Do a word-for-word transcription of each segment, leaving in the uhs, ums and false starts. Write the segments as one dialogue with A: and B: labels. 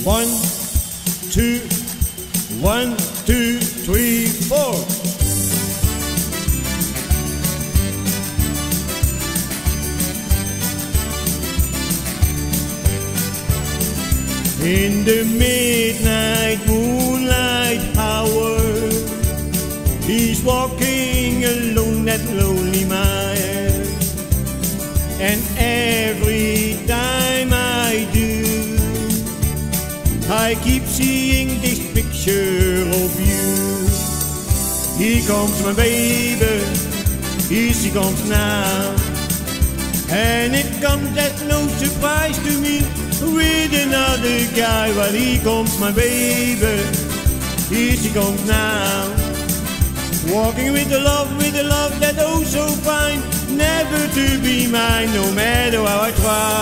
A: One, two, one, two, three, four. In the midnight moonlight hour, he's walking alone that lonely mile. And every time I do, I keep seeing this picture of you. Here comes my baby, here she comes now. And it comes as no surprise to me, with another guy. Well, here comes my baby, here she comes now. Walking with the love, with the love that oh so fine, never to be mine, no matter how I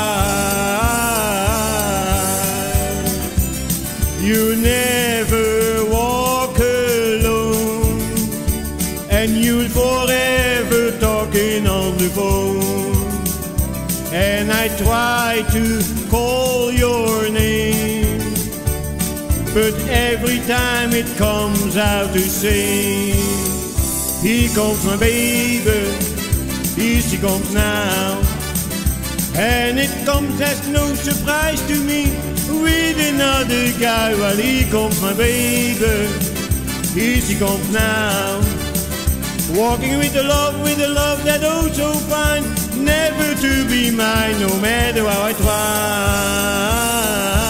A: try. You never walk alone, and you'll forever talking on the phone. And I try to call your name, but every time it comes out the same. Here comes my baby, here she comes now. And it comes as no surprise to me, with another guy. Well, here comes my baby, here she comes now. Walking with the love, with the love that oh so fine, never to be mine, no matter how I try.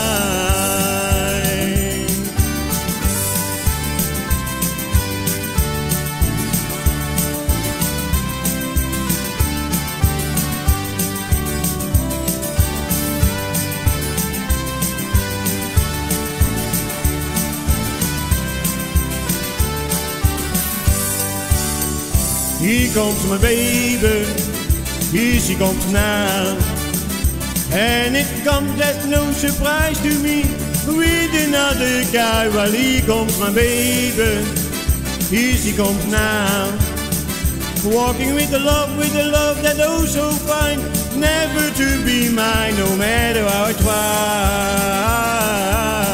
A: Here comes my baby, here she comes now. And it comes as no surprise to me, with another guy. Well, here comes my baby, here she comes now. Walking with the love, with the love that oh so fine, never to be mine, no matter how I try.